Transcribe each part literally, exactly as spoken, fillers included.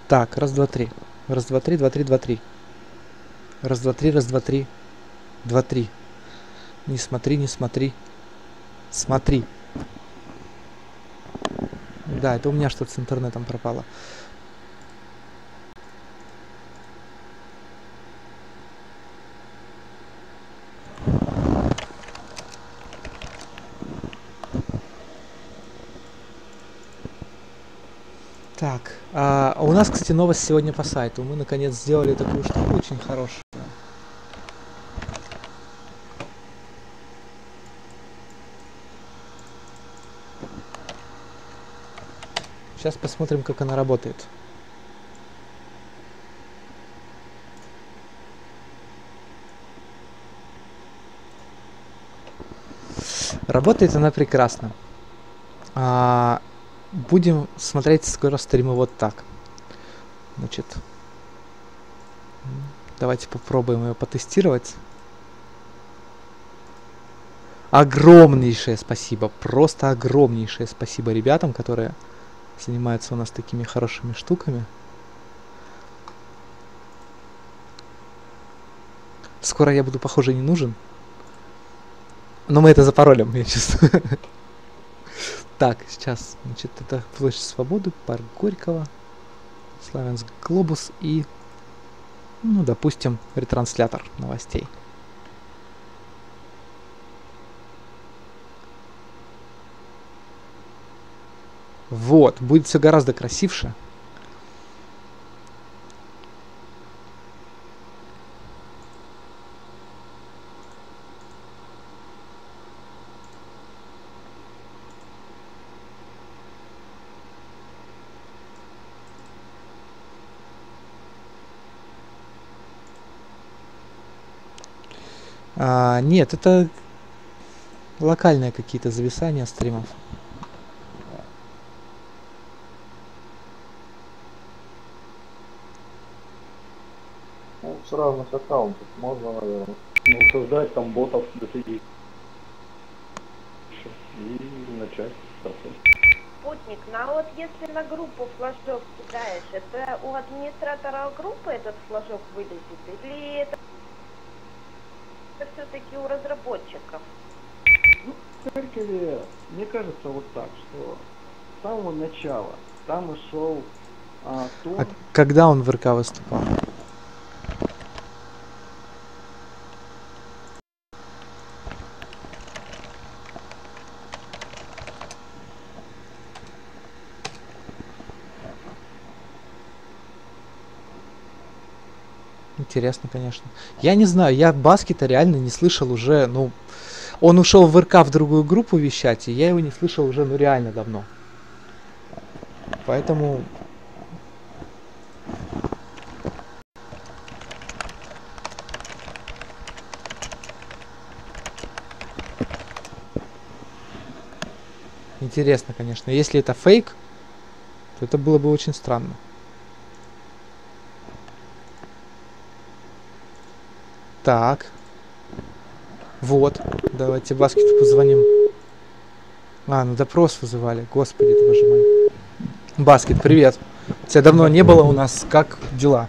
Так, раз, два, три. Раз, два, три, два, три, два, три. Раз, два, три, раз, два, три. Два, три. Не смотри, не смотри. Смотри. Да, это у меня что-то с интернетом пропало. Так, а у нас, кстати, новость сегодня по сайту. Мы, наконец, сделали такую штуку очень хорошую. Сейчас посмотрим, как она работает. Работает она прекрасно. А, будем смотреть скоро стримы вот так. Значит, давайте попробуем ее потестировать. Огромнейшее спасибо, просто огромнейшее спасибо ребятам, которые занимаются у нас такими хорошими штуками. Скоро я буду, похоже, не нужен. Но мы это запаролим, я чувствую. Так, сейчас, значит, это Площадь Свободы, парк Горького, Славянск Глобус и, ну, допустим, ретранслятор новостей. Вот, будет все гораздо красивше. А, нет, это локальные какие-то зависания стримов. Ну, с разных аккаунтов можно, наверное, ну, создать там ботов дофиги и начать процесс. Спутник, ну а вот если на группу флажок кидаешь, это у администратора группы этот флажок вылезет, или это, это все-таки у разработчиков? Ну, в Харькове, мне кажется, вот так, что с самого начала там и шел а, тон... А когда он в РК выступал? Интересно, конечно. Я не знаю, я Баскета реально не слышал уже, ну, он ушел в РК в другую группу вещать, и я его не слышал уже, ну, реально давно. Поэтому... Интересно, конечно. Если это фейк, то это было бы очень странно. Так. Вот. Давайте Баскету позвоним. А, ну допрос вызывали. Господи ты, боже мой. Баскет, привет. Тебя давно не было у нас. Как дела?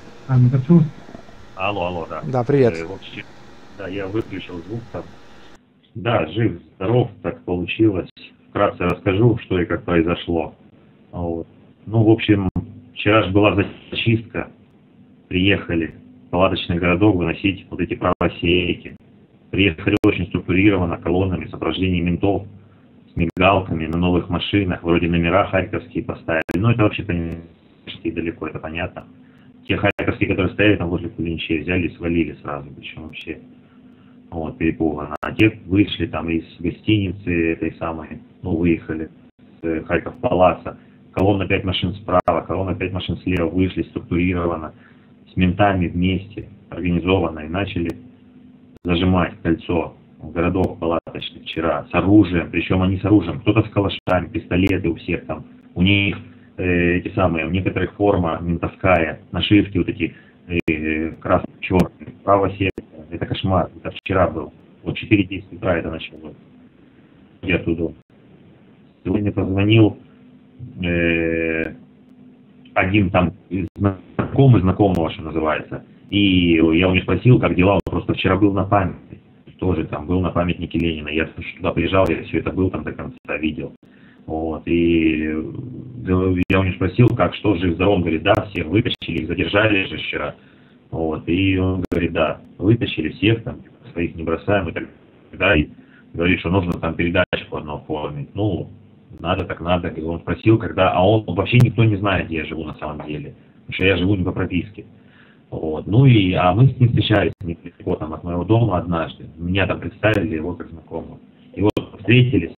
Алло, алло, да. Да, привет. Э, вообще, да, я выключил звук там. Да, жив, здоров, так получилось. Вкратце расскажу, что и как произошло. Вот. Ну, в общем, вчера же была зачистка. Приехали в палаточный городок выносить вот эти правосеки. Приехали очень структурированно, колоннами, в сопровождении ментов, с мигалками, на новых машинах, вроде номера харьковские поставили. Ну, это вообще-то не далеко, это понятно. Те харьковские, которые стояли там возле Кулинчей, взяли и свалили сразу, причем вообще вот, перепуганно. А те вышли там из гостиницы этой самой, ну, выехали с Харьков Палаца. Колонна пять машин справа, колонна пять машин слева, вышли структурированно, с ментами вместе, организованно, и начали зажимать кольцо городов палаточных вчера с оружием, причем они с оружием, кто-то с калашами, пистолеты у всех там, у них э, эти самые, у некоторых форма ментовская, нашивки вот эти э, красные, черные, право сектора, это кошмар, это вчера был, вот четыре десять утра это началось, я туда. Сегодня позвонил э, один там знакомый знакомого, что называется. И я у него спросил, как дела, он просто вчера был на памятнике, тоже там был на памятнике Ленина. Я туда приезжал, я все это был там до конца видел. Вот, и я у него спросил, как, что, жив-здоров, он говорит, да, всех вытащили, их задержали же вчера. Вот, и он говорит, да, вытащили всех, там, своих не бросаем и так далее. И говорит, что нужно там передачу одну оформить. Ну, надо так надо. И он спросил, когда, а он вообще никто не знает, где я живу на самом деле. Потому что я живу не по прописке. Вот, ну и, а мы с ним встречались недалеко там от моего дома однажды. Меня там представили его как знакомого. И вот встретились.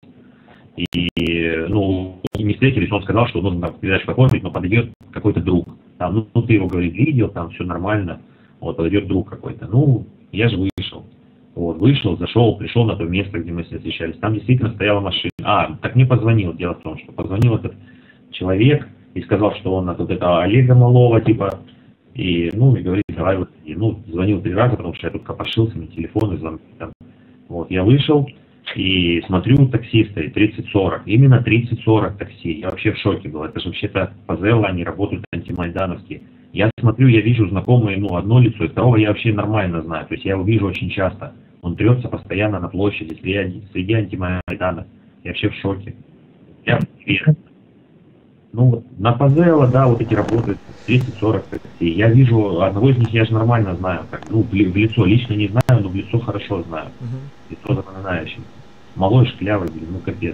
И, ну, не встретились, он сказал, что нужно передачу оформить, но подойдет какой-то друг. Там, ну, ну, ты его, говорит, видел, там все нормально. Вот, подойдет друг какой-то. Ну, я же вышел. Вот, вышел, зашел, пришел на то место, где мы с ним встречались. Там действительно стояла машина. А, так мне позвонил. Дело в том, что позвонил этот человек и сказал, что он от вот этого Олега Малова, типа, и, ну, и говорит, давай вот, и, ну, звонил три раза, потому что я тут копошился, на телефон и звонил. Там. Вот, я вышел. И смотрю, такси стоит тридцать сорок. Именно тридцать сорок такси. Я вообще в шоке был. Это же вообще-то Пазелла, они работают антимайдановские. Я смотрю, я вижу знакомые, ну, одно лицо, и второго я вообще нормально знаю. То есть я его вижу очень часто. Он трется постоянно на площади среди, среди антимайдана. Я вообще в шоке. Я Ну, вот на Пазелла, да, вот эти работают тридцать сорок такси. Я вижу, одного из них я же нормально знаю. Так, ну, в, в лицо лично не знаю, но в лицо хорошо знаю. Uh-huh. Лицо запоминающее. Малой, шклявый, блин, ну капец.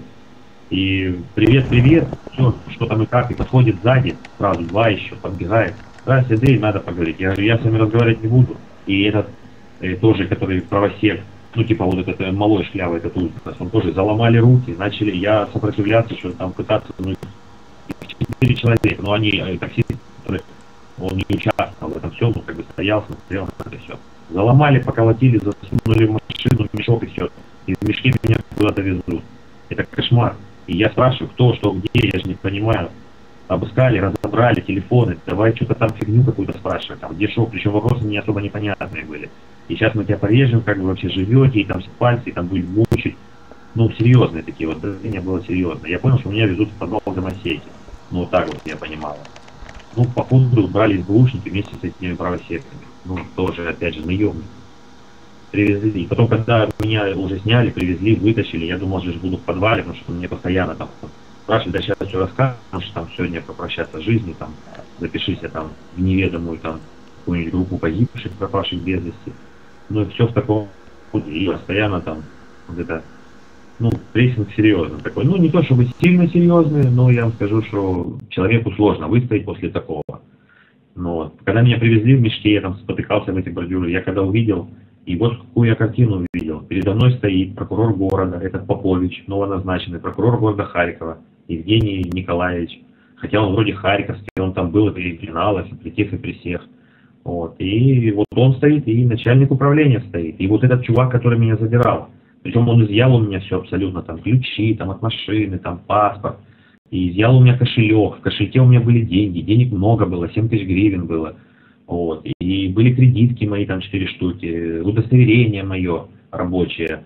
И привет, привет, все, что там и как, и подходит сзади, сразу два еще, подбегает. Здрасте, Андрей, надо поговорить. Я говорю, я с вами разговаривать не буду. И этот э, тоже, который правосек, ну типа вот этот э, малой шклявый, этот ужас, он тоже заломали руки, начали, я сопротивляться, что там пытаться, ну, четыре человека, но они, э, таксисты, которые, он не участвовал в этом всем, он как бы стоял, смотрел на это все. Заломали, поколотили, засунули в машину, в мешок и все. И в мешке меня куда-то везут. Это кошмар. И я спрашиваю, кто, что, где, я же не понимаю. Обыскали, разобрали телефоны, давай что-то там фигню какую-то спрашивать, там где шо, причем вопросы не особо непонятные были. И сейчас мы тебя порежем, как вы вообще живете, и там все пальцы, и там будем мучить. Ну, серьезные такие вот, давление было серьезное. Я понял, что меня везут в подвал домосейки. Ну, вот так вот я понимал. Ну, походу, брали СБУшники вместе с этими правосеками. Ну, тоже, опять же, наемники. Привезли. И потом, когда меня уже сняли, привезли, вытащили, я думал, что я буду в подвале, потому что мне постоянно там спрашивали, да сейчас все расскажешь, что там сегодня попрощаться с жизнью, там, запишися там в неведомую там какую-нибудь группу погибших, пропавших без вести. Ну и все в таком, и постоянно там вот это, ну, прессинг серьезный такой. Ну, не то чтобы сильно серьезный, но я вам скажу, что человеку сложно выстоять после такого. Но вот, когда меня привезли в мешке, я там спотыкался в эти бордюры, я когда увидел, и вот какую я картину увидел. Передо мной стоит прокурор города, этот Попович, новоназначенный, прокурор города Харькова, Евгений Николаевич. Хотя он вроде харьковский, он там был и при финалах, и при тех, и при всех. Вот. И вот он стоит, и начальник управления стоит. И вот этот чувак, который меня забирал. Причем он изъял у меня все абсолютно, там ключи, там от машины, там паспорт. И изъял у меня кошелек. В кошельке у меня были деньги, денег много было, семь тысяч гривен было. Вот. И были кредитки мои, там четыре штуки, удостоверение мое рабочее,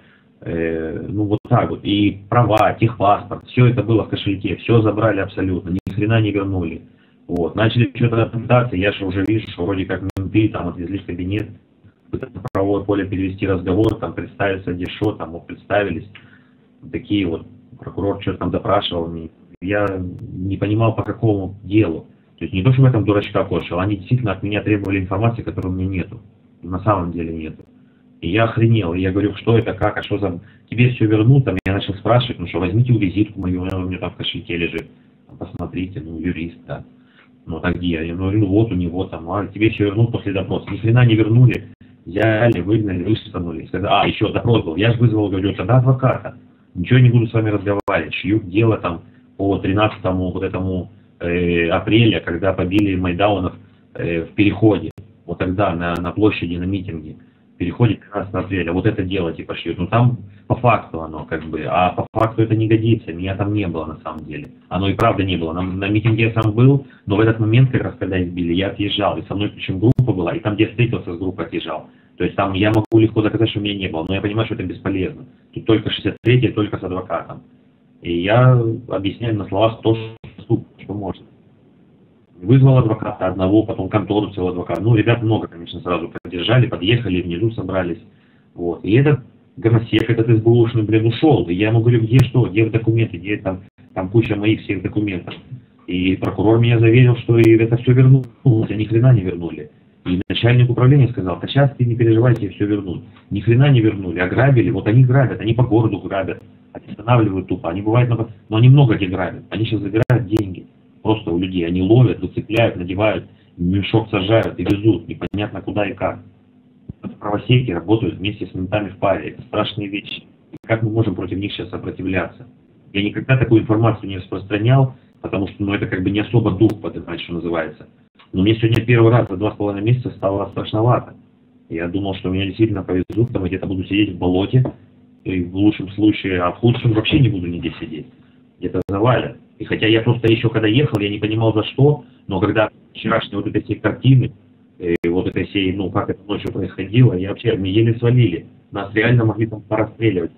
э, ну вот так вот, и права, техпаспорт, все это было в кошельке, все забрали абсолютно, ни хрена не вернули. Вот. Начали что-то пытаться, я же уже вижу, что вроде как менты там отвезли в кабинет, пытаются в правовое поле перевести разговор, там представиться, где что, там вот представились, такие вот, прокурор что-то там допрашивал, я не понимал по какому делу. То есть не то, что в этом дурачка кошел, они действительно от меня требовали информации, которой у меня нету. На самом деле нету. И я охренел. И я говорю, что это, как, а что за... Тебе все вернут, там я начал спрашивать, ну что, возьмите визитку мою, она у меня там в кошельке лежит. Посмотрите, ну, юрист, да. Ну, так где? Я говорю, ну вот у него там, а тебе все вернут после допроса. Ни хрена не вернули. Взяли, выгнали, вышвырнули. Сказали, а, еще допрос был. Я же вызвал, говорю, тогда адвоката. Ничего не буду с вами разговаривать. Шью дело там по тринадцатому вот этому... апреля, когда побили майдаунов э, в переходе, вот тогда на, на площади, на митинге, в переходе тринадцатого апреля, вот это дело типа шьют, ну там по факту оно как бы, а по факту это не годится, меня там не было на самом деле, оно и правда не было, на, на митинге я сам был, но в этот момент, как раз когда избили, я отъезжал, и со мной причем группа была, и там, где я встретился с группой, отъезжал, то есть там я могу легко доказать, что меня не было, но я понимаю, что это бесполезно, тут только шестьдесят третий, только с адвокатом, и я объясняю на словах то, что что можно. Вызвал адвоката одного, потом контору целого адвоката. Ну, ребят много, конечно, сразу поддержали, подъехали, внизу собрались. Вот. И этот гомосек, этот СБУшный, блин, ушел. И я ему говорю, где что, где документы, где там, там куча моих всех документов. И прокурор меня заверил, что и это все вернулось, а ни хрена не вернули. И начальник управления сказал, да сейчас ты не переживайте, все вернут. Ни хрена не вернули, ограбили, вот они грабят, они по городу грабят, они останавливают тупо, они бывают, на... но они много где грабят, они сейчас забирают деньги просто у людей, они ловят, выцепляют, надевают, мешок сажают и везут, непонятно куда и как. Правосеки работают вместе с ментами в паре, это страшные вещи. И как мы можем против них сейчас сопротивляться? Я никогда такую информацию не распространял, потому что ну, это как бы не особо дух поднимать, что называется. Но мне сегодня первый раз за два с половиной месяца стало страшновато. Я думал, что меня действительно повезут, там где-то буду сидеть в болоте, и в лучшем случае, а в худшем вообще не буду нигде сидеть. Где-то завалят. И хотя я просто еще когда ехал, я не понимал за что, но когда вчерашние вот эти все картины, и вот этой всей, ну как это ночью происходило, я вообще, мы еле свалили. Нас реально могли там порастреливать.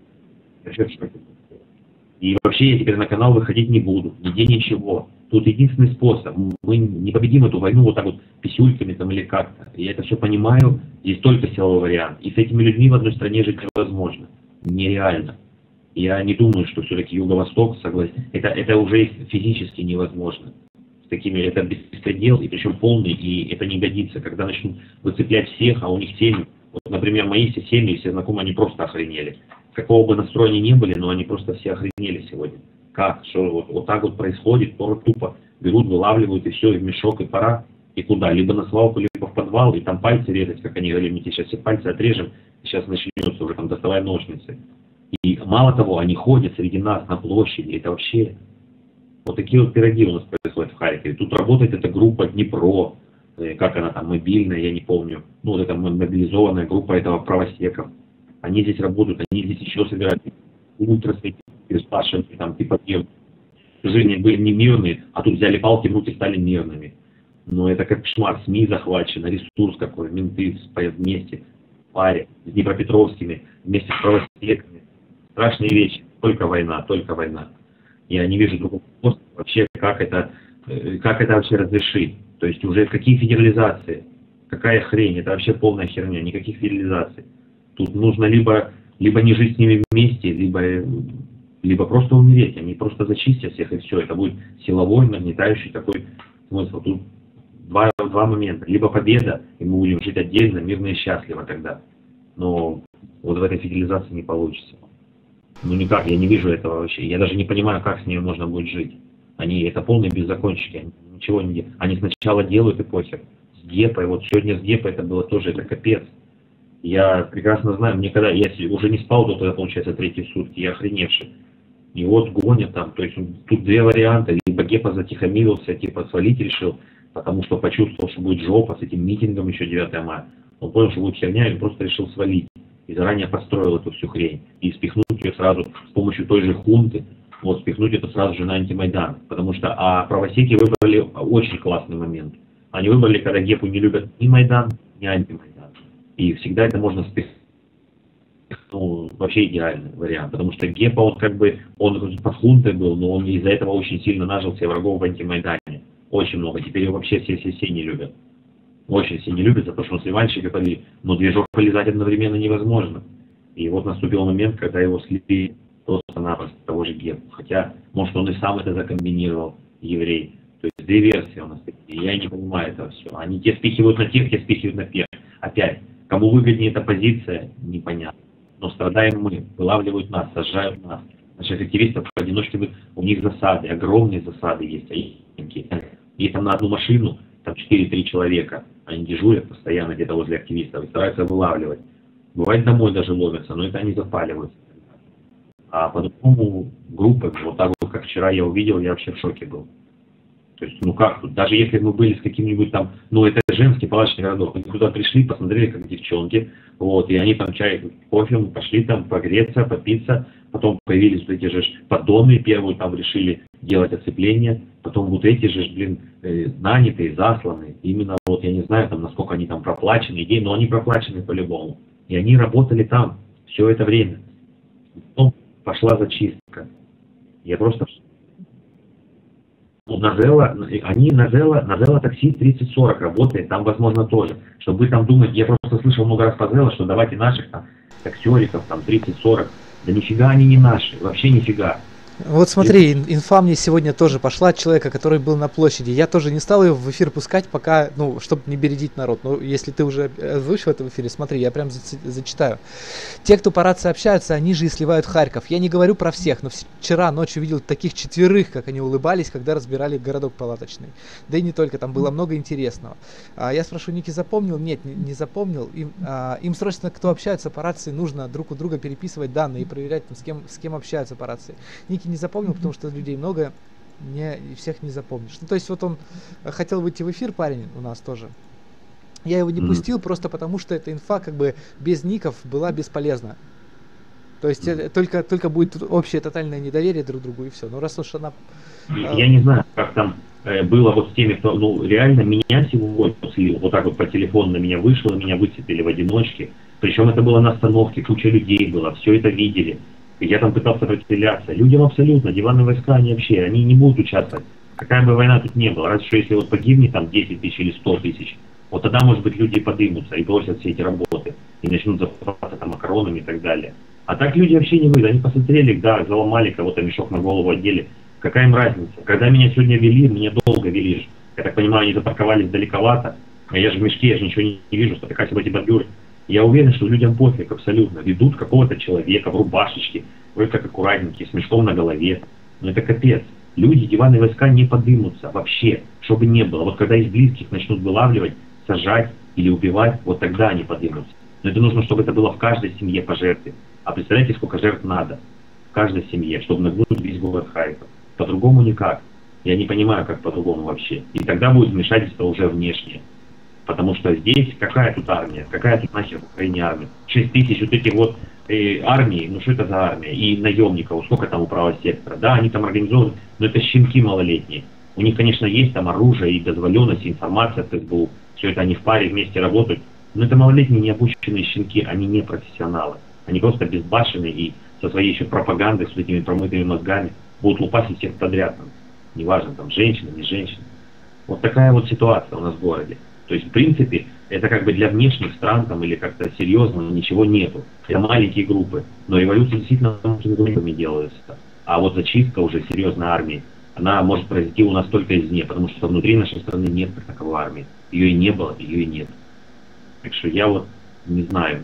И вообще я теперь на канал выходить не буду, нигде ничего. Тут единственный способ. Мы не победим эту войну вот так вот писюльками там или как-то. Я это все понимаю, здесь только силовой вариант. И с этими людьми в одной стране жить невозможно. Нереально. Я не думаю, что все-таки Юго-Восток, согласен, это, это уже физически невозможно. С такими, это беспредел, и причем полный, и это не годится, когда начнут выцеплять всех, а у них семьи. Вот, например, мои все семьи, все знакомые, они просто охренели. Какого бы настроя ни были, но они просто все охренели сегодня. Как? Что вот, вот так вот происходит, тупо берут, вылавливают, и все, и в мешок, и пора. И куда? Либо на свалку, либо в подвал, и там пальцы резать, как они говорили, мы тебе сейчас все пальцы отрежем, сейчас начнется уже там доставай ножницы. И мало того, они ходят среди нас на площади, это вообще... Вот такие вот пироги у нас происходят в Харькове. Тут работает эта группа Днепро, как она там, мобильная, я не помню. Ну, вот эта мобилизованная группа этого правосеков. Они здесь работают, они здесь еще собирают ультрасы, спрашивают, там, типа, жизни были не мирные, а тут взяли палки в руки и стали мирными. Но это как кошмар, СМИ захвачено, ресурс какой, менты вместе, в паре, с Днепропетровскими, вместе с правосеками. Страшные вещи, только война, только война. Я не вижу другого способа вообще, как это, как это вообще разрешить. То есть уже какие федерализации, какая хрень, это вообще полная херня, никаких федерализаций. Тут нужно либо, либо не жить с ними вместе, либо, либо просто умереть. Они просто зачистят всех и все. Это будет силовой, нагнетающий такой смысл. Тут два, два момента. Либо победа, и мы будем жить отдельно, мирно и счастливо тогда. Но вот в этой федерализации не получится. Ну никак, я не вижу этого вообще. Я даже не понимаю, как с ними можно будет жить. Они, это полные беззаконщики, они ничего не делают. Они сначала делают и похер. С Гепой, вот сегодня с Гепой это было тоже, это капец. Я прекрасно знаю, мне когда, я уже не спал до тогда, получается, третьи сутки, я охреневший. И вот гонят там, то есть тут две варианта, либо Гепа затихомирился, типа свалить решил, потому что почувствовал, что будет жопа с этим митингом еще девятого мая. Он понял, что будет херня, и просто решил свалить. И заранее построил эту всю хрень. И спихнуть ее сразу с помощью той же хунты, вот спихнуть это сразу же на антимайдан. Потому что, а правосеки выбрали очень классный момент. Они выбрали, когда Гепу не любят ни Майдан, ни антимайдан. И всегда это можно спихнуть. Ну, вообще идеальный вариант. Потому что Гепа, он как бы, он под хунтой был, но он из-за этого очень сильно нажил себе врагов в антимайдане. Очень много. Теперь его вообще все-все-все не любят. Очень все не любят, за то, что он сливальщик полили, но движок полизать одновременно невозможно. И вот наступил момент, когда его слепили просто-напросто того же Гепу. Хотя, может, он и сам это закомбинировал, еврей. То есть две версии у нас такие. Я не понимаю этого все. Они те спихивают на тех, те спихивают на тех. Опять, кому выгоднее эта позиция, непонятно. Но страдаем мы, вылавливают нас, сажают нас. Наших активистов поодиночке, у них засады, огромные засады есть. И там на одну машину, там четыре-три человека, они дежурят постоянно где-то возле активистов и стараются вылавливать. Бывает домой даже ловятся, но это они запаливаются. А по-другому группы, вот так вот, как вчера я увидел, я вообще в шоке был. То есть, ну как тут, даже если мы были с каким-нибудь там, ну это женский палаточный городок, мы туда пришли, посмотрели, как девчонки, вот, и они там чай, кофе, пошли там погреться, попиться, потом появились вот эти же поддоны, первую там решили делать оцепление, потом вот эти же, блин, э, нанятые, засланные, именно вот, я не знаю, там, насколько они там проплачены, идеи, но они проплачены по-любому. И они работали там все это время. Потом пошла зачистка. Я просто Назела, они Назела, Назела такси тридцать сорок работает, там возможно тоже. Чтобы вы там думаете, я просто слышал много раз по Зела, что давайте наших там таксериков там тридцать сорок. Да нифига они не наши, вообще нифига. Вот смотри, инфа мне сегодня тоже пошла от человека, который был на площади. Я тоже не стал ее в эфир пускать, пока, ну, чтобы не бередить народ. Но если ты уже озвучил это в эфире, смотри, я прям зачитаю. Те, кто по рации общаются, они же и сливают Харьков. Я не говорю про всех, но вчера ночью видел таких четверых, как они улыбались, когда разбирали городок палаточный. Да и не только, там было много интересного. А я спрошу, Ники запомнил? Нет, не, не запомнил. Им, а, им срочно, кто общается по рации, нужно друг у друга переписывать данные и проверять, там, с, кем, с кем общаются по рации. Ники не запомнил, потому что людей много, не, и всех не запомнишь. Ну, то есть вот он хотел выйти в эфир, парень у нас тоже. Я его не mm-hmm. пустил просто потому, что эта инфа как бы без ников была бесполезна. То есть mm-hmm. только, только будет общее тотальное недоверие друг к другу и все. Но раз уж она... Я не знаю, как там э, было вот с теми, кто, ну, реально меня сегодня слил, вот так вот по телефону на меня вышло, меня выцепили в одиночке. Причем это было на остановке, куча людей было, все это видели. Я там пытался сопротивляться. Людям абсолютно, диванные войска, они вообще, они не будут участвовать. Какая бы война тут не была. Разве что если вот погибнет там десять тысяч или сто тысяч, вот тогда, может быть, люди подымутся и бросят все эти работы. И начнут запасаться там макаронами и так далее. А так люди вообще не выйдут. Они посмотрели, да, заломали кого-то, мешок на голову одели. Какая им разница? Когда меня сегодня вели, меня долго вели. Я так понимаю, они запарковались далековато. А я же в мешке, я же ничего не, не вижу, спотыкаюсь об эти бордюры. Я уверен, что людям пофиг абсолютно. Ведут какого-то человека в рубашечке, вроде как аккуратненький, с мешком на голове. Но это капец. Люди, диванные войска не подымутся вообще, чтобы не было. Вот когда их близких начнут вылавливать, сажать или убивать, вот тогда они подымутся. Но это нужно, чтобы это было в каждой семье по жертве. А представляете, сколько жертв надо в каждой семье, чтобы нагнуть весь город Харьков. По-другому никак. Я не понимаю, как по-другому вообще. И тогда будет вмешательство уже внешнее. Потому что здесь какая тут армия, какая тут нахер в Украине армия? шесть тысяч вот этих вот э, армий, ну что это за армия? И наемников, сколько там у правого сектора? Да, они там организованы, но это щенки малолетние. У них, конечно, есть там оружие и дозволенность, и информация от СБУ. Все это они в паре вместе работают. Но это малолетние необученные щенки, они не профессионалы. Они просто безбашенные и со своей еще пропагандой, с этими промытыми мозгами будут лупасить всех подряд. Там, неважно, там женщина, не женщина. Вот такая вот ситуация у нас в городе. То есть, в принципе, это как бы для внешних стран там, или как-то серьезно ничего нету. Это маленькие группы. Но революция действительно группами делается. А вот зачистка уже серьезной армии, она может произойти у нас только извне, потому что внутри нашей страны нет как таковой армии. Ее и не было, ее и нет. Так что я вот не знаю,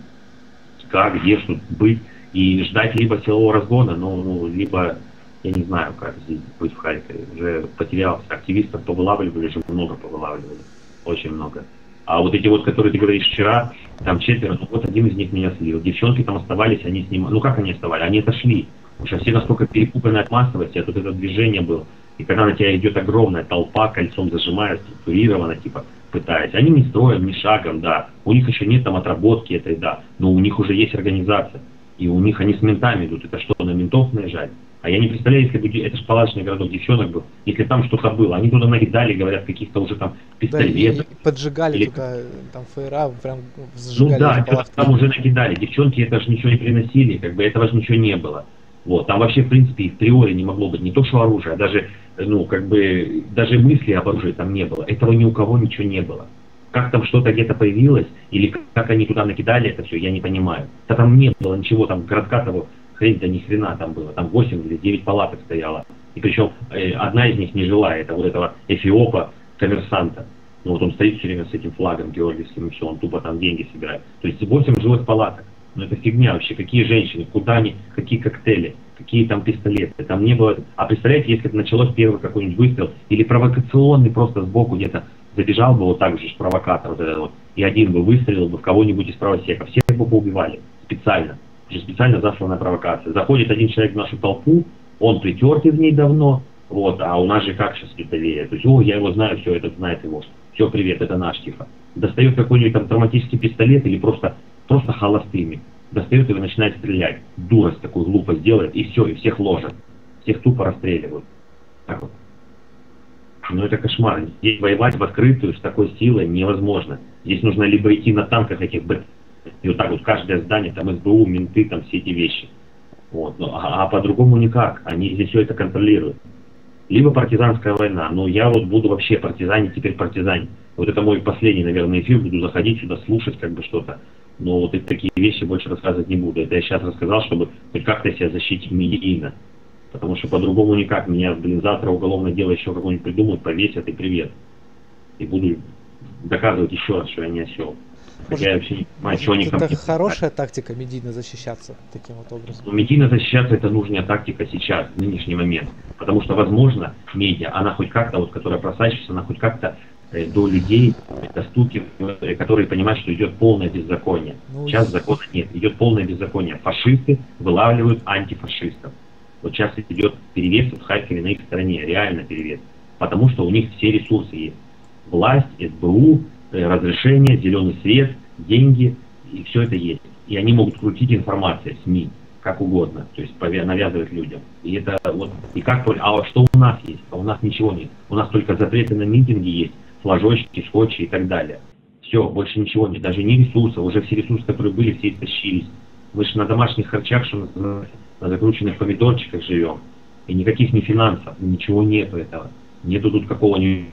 как, где, что быть. И ждать либо силового разгона, ну, ну, либо, я не знаю, как здесь быть в Харькове. Уже потерялся. Активистов повылавливали, уже много повылавливали. Очень много. А вот эти вот, которые ты говоришь вчера, там четверо, ну вот один из них меня слил. Девчонки там оставались, они снимали. Ну как они оставались? Они отошли. Потому что все настолько перепуганы от массовости, а тут это движение было. И когда на тебя идет огромная толпа, кольцом зажимая, структурированно, типа, пытаясь. Они не строем, не шагом, да. У них еще нет там отработки этой, да. Но у них уже есть организация. И у них они с ментами идут. Это что, на ментов наезжать? А я не представляю, если бы это же палаточный городок девчонок был, если там что-то было, они туда накидали, говорят, каких-то уже там пистолетов. Да, поджигали или... туда, там фейра, прям сжигали. Ну да, там уже накидали. Девчонки это же ничего не приносили, как бы этого же ничего не было. Вот, там вообще, в принципе, и в теории не могло быть не то, что оружие, а даже, ну, как бы, даже мысли об оружии там не было. Этого ни у кого ничего не было. Как там что-то где-то появилось, или как они туда накидали это все, я не понимаю. Да там не было ничего, там городка того, хрень-то ни хрена там было, там восемь или девять палаток стояло. И причем э, одна из них не жилая, это вот этого эфиопа, коммерсанта. Ну вот он стоит все время с этим флагом георгиевским, и все, он тупо там деньги собирает. То есть восемь жилых палаток. Ну это фигня вообще, какие женщины, куда они, какие коктейли, какие там пистолеты, там не было. А представляете, если бы началось первый какой-нибудь выстрел, или провокационный просто сбоку где-то забежал бы вот так же провокатор вот этот вот, и один бы выстрелил бы в кого-нибудь из правосека, всех бы поубивали специально. Уже специально засланная провокация. Заходит один человек в нашу толпу, он притертый в ней давно, вот, а у нас же как сейчас доверие. То есть, о, я его знаю, все, этот знает его. Все, привет, это наш, тихо. Достает какой-нибудь там травматический пистолет или просто, просто холостыми. Достает его и начинает стрелять. Дурость такую глупость делает, и все, и всех ложат. Всех тупо расстреливают. Так вот. Ну это кошмар. Здесь воевать в открытую с такой силой невозможно. Здесь нужно либо идти на танках этих б. И вот так вот каждое здание, там СБУ, менты, там все эти вещи. Вот. Ну, а, а по-другому никак. Они здесь все это контролируют. либо партизанская война. Но я вот буду вообще партизанить, теперь партизанить. Вот это мой последний, наверное, эфир, буду заходить сюда, слушать как бы что-то. Но вот эти такие вещи больше рассказывать не буду. Это я сейчас рассказал, чтобы хоть как-то себя защитить медийно. Потому что по-другому никак. Меня, блин, завтра уголовное дело еще какое-нибудь придумают, повесят и привет. И буду доказывать еще раз, что я не осел. Хотя я вообще не понимаю, что они ко мне. Это хорошая тактика медийно защищаться таким вот образом. Но медийно защищаться — это нужная тактика сейчас, в нынешний момент. Потому что, возможно, медиа, она хоть как-то, вот, которая просачивается, она хоть как-то э, до людей доступна, э, которые понимают, что идет полное беззаконие. Ну, Сейчас закона нет, идет полное беззаконие. Фашисты вылавливают антифашистов. Вот сейчас идет перевес в Харькове на их стороне, реально перевес. Потому что у них все ресурсы есть. Власть, эс бэ у, разрешение, зеленый свет, деньги, и все это есть. И они могут крутить информацию, СМИ, как угодно, то есть навязывать людям. И это вот, и как, а что у нас есть? А у нас ничего нет. У нас только запреты на митинги есть, флажочки, скотчи и так далее. Все, больше ничего нет. Даже не ресурсов, уже все ресурсы, которые были, все истощились. Мы же на домашних харчах, что называется, на закрученных помидорчиках живем. И никаких ни финансов, ничего нету этого. Нету тут какого-нибудь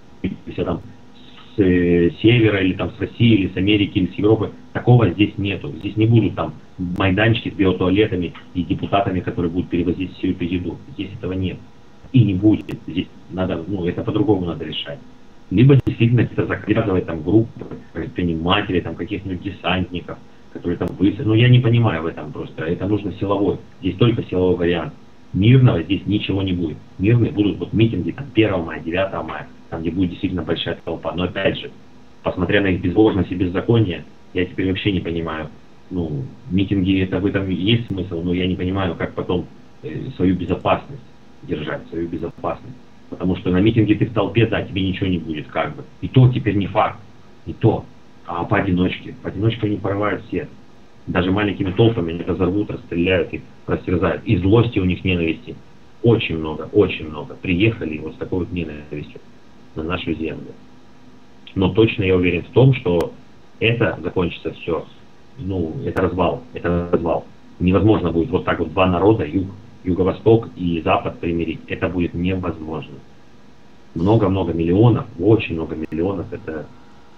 там с э, севера, или там с России, или с Америки, или с Европы. Такого здесь нету. Здесь не будут там майданчики с биотуалетами и депутатами, которые будут перевозить всю эту еду. Здесь этого нет. И не будет. Здесь надо, ну, это по-другому надо решать. Либо действительно это заказывать там группы предпринимателей, там каких-нибудь десантников, которые там высадят. Ну, я не понимаю в этом просто. Это нужно силовой. Здесь только силовой вариант. Мирного здесь ничего не будет. Мирные будут вот митинги там первого мая, девятого мая, там где будет действительно большая толпа. Но опять же, посмотря на их безбожность и беззаконие, я теперь вообще не понимаю. Ну, митинги, это в этом есть смысл, но я не понимаю, как потом э, свою безопасность держать, свою безопасность. Потому что на митинге ты в толпе, да, тебе ничего не будет, как бы. И то теперь не факт, и то. А поодиночке, поодиночке они порывают все. Даже маленькими толпами они разорвут, расстреляют их, растерзают. И злости у них, ненависти очень много, очень много. Приехали вот с такой вот ненавистью на нашу землю. Но точно я уверен в том, что это закончится все. Ну, это развал, это развал. Невозможно будет вот так вот два народа, юг, юго-восток и запад примирить. Это будет невозможно. Много-много миллионов, очень много миллионов, это...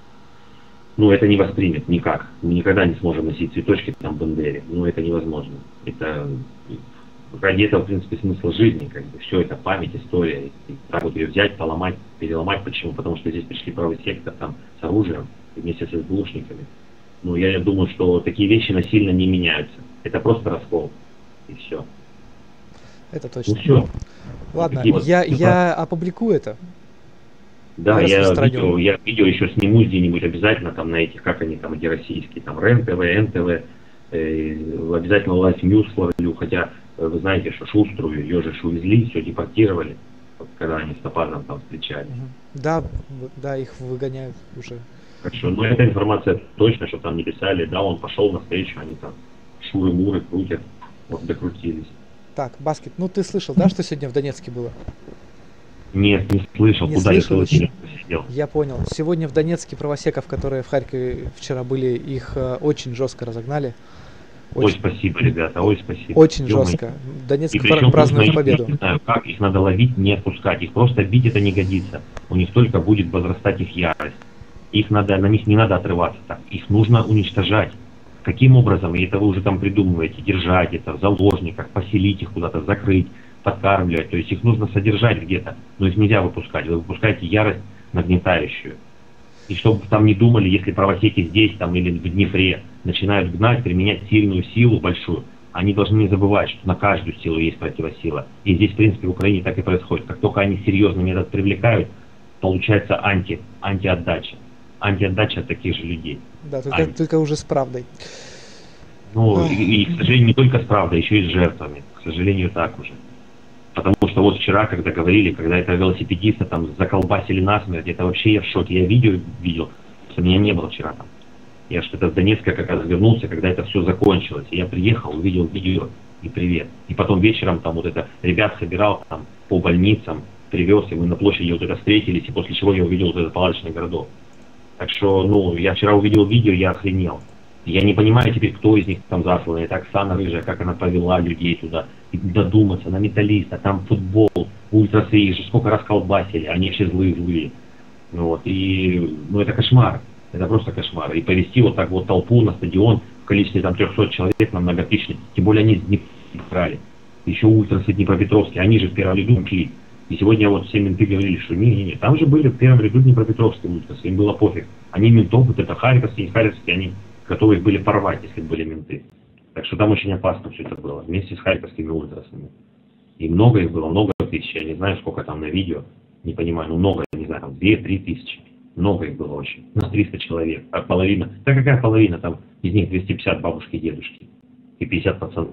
Ну, это не воспримет никак. Мы никогда не сможем носить цветочки там в Бандере. Ну, это невозможно. Это ради этого, в принципе, смысл жизни. Как бы. Все это память, история. И так вот ее взять, поломать, переломать. Почему? Потому что здесь пришли правый сектор там с оружием вместе с СБУшниками. Ну, я, я думаю, что такие вещи насильно не меняются. Это просто раскол. И все. Это точно. Ну, все. Ладно, вот я, вот, я опубликую это. Да, я видео, я видео еще сниму где-нибудь обязательно там на этих, как они там, эти российские, там РЕН-ТВ, эн-тэ-вэ, э, обязательно Life News ловлю, хотя вы знаете, что Шуструю, ее же увезли, все депортировали, вот, когда они с Топазом там встречались. Да, да, их выгоняют уже. Так что, ну эта информация точно, что там не писали, да, он пошел навстречу, они там шуры-муры крутят, вот докрутились. Так, Баскет, ну ты слышал, да, что сегодня в Донецке было? Нет, не слышал, не куда слышал я еще? сидел. Я понял. Сегодня в Донецке правосеков, которые в Харькове вчера были, их э, очень жестко разогнали. Очень, ой, спасибо, ребята, ой, спасибо. Очень Ё-моё. жестко. Донецк И причем празднует нужно, победу. Я не знаю, как их надо ловить, не отпускать. Их просто бить это не годится. У них только будет возрастать их ярость. Их надо, на них не надо отрываться так. Их нужно уничтожать. Каким образом? И это вы уже там придумываете. Держать это в заложниках, поселить их куда-то, закрыть, подкармливать. То есть их нужно содержать где-то. Но их нельзя выпускать. Вы выпускаете ярость нагнетающую. И чтобы там не думали, если правосеки здесь там или в Днепре начинают гнать, применять сильную силу большую, они должны не забывать, что на каждую силу есть противосила. И здесь, в принципе, в Украине так и происходит. Как только они серьезный метод привлекают, получается анти, антиотдача. Антиотдача от таких же людей. Да, только, только уже с правдой. Ну, и, и, к сожалению, не только с правдой, еще и с жертвами. К сожалению, так уже. Потому что вот вчера, когда говорили, когда это велосипедиста там заколбасили насмерть, это вообще я в шоке. Я видео видел, что меня не было вчера там. Я что-то с Донецка как раз вернулся, когда это все закончилось. И я приехал, увидел видео и привет. И потом вечером там вот это ребят собирал там по больницам, привез, и мы на площади вот это встретились, и после чего я увидел вот этот палаточный городок. Так что, ну, я вчера увидел видео, я охренел. Я не понимаю теперь, кто из них там заслан. Это Оксана Рыжая, как она повела людей туда. И додуматься на Металлиста, там футбол, ультрасы, их же сколько раз колбасили, они все злые-злые. Вот, и, ну, это кошмар. Это просто кошмар. И повести вот так вот толпу на стадион в количестве там трехсот человек на многотысячный, тем более они не брали. Еще ультрасы Днепропетровские, они же в первом ряду шли. И сегодня вот все менты говорили, что не-не-не, там же были в первом ряду Днепропетровские ультрасы, им было пофиг. Они ментов, вот это харьковские, не харьковские, они готовы были порвать, если бы были менты. Так что там очень опасно все это было, вместе с харьковскими ультрасами. И много их было, много тысяч, я не знаю, сколько там на видео, не понимаю, ну много, не знаю, там две-три тысячи. Много их было очень. У нас триста человек, а половина, да какая половина, там из них двести пятьдесят бабушки и дедушки. И пятьдесят пацанов.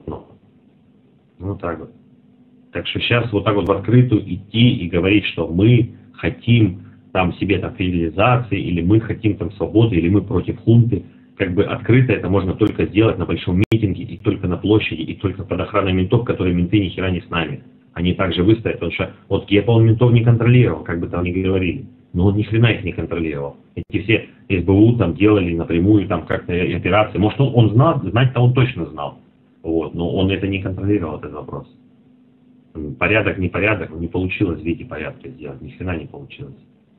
Ну так вот. Так что сейчас вот так вот в открытую идти и говорить, что мы хотим там себе там федерализации, или мы хотим там свободы, или мы против хунты, как бы открыто это можно только сделать на большом митинге, и только на площади, и только под охраной ментов, которые менты ни хера не с нами. Они также выстоят, потому что вот Гепа он ментов не контролировал, как бы там ни говорили. Но он ни хрена их не контролировал. Эти все СБУ там делали напрямую там как-то операции. Может он, он знал, знать-то он точно знал. Вот, но он это не контролировал, этот вопрос. Порядок, непорядок, не получилось в виде порядка сделать, ни хрена не получилось.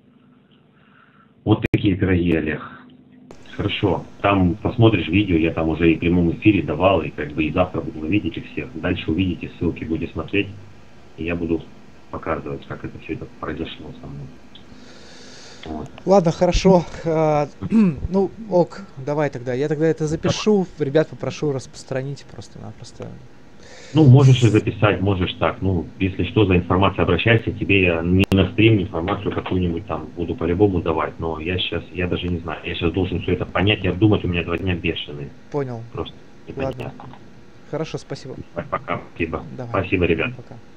Вот такие пироги, Олег. Хорошо. Там посмотришь видео, я там уже и в прямом эфире давал, и как бы и завтра буду видеть их всех. Дальше увидите, ссылки будете смотреть, и я буду показывать, как это все это произошло со мной. Вот. Ладно, хорошо. А, ну, ок, давай тогда. Я тогда это запишу. Ребят попрошу распространить просто-напросто. Ну, можешь и записать, можешь так. Ну, если что, за информацией обращайся. Тебе я не на стрим информацию какую-нибудь там буду по-любому давать. Но я сейчас, я даже не знаю. Я сейчас должен все это понять и обдумать. У меня два дня бешеные. Понял. Просто непонятно. Ладно. Хорошо, спасибо. Пока, спасибо. Давай. Спасибо, ребят. Пока.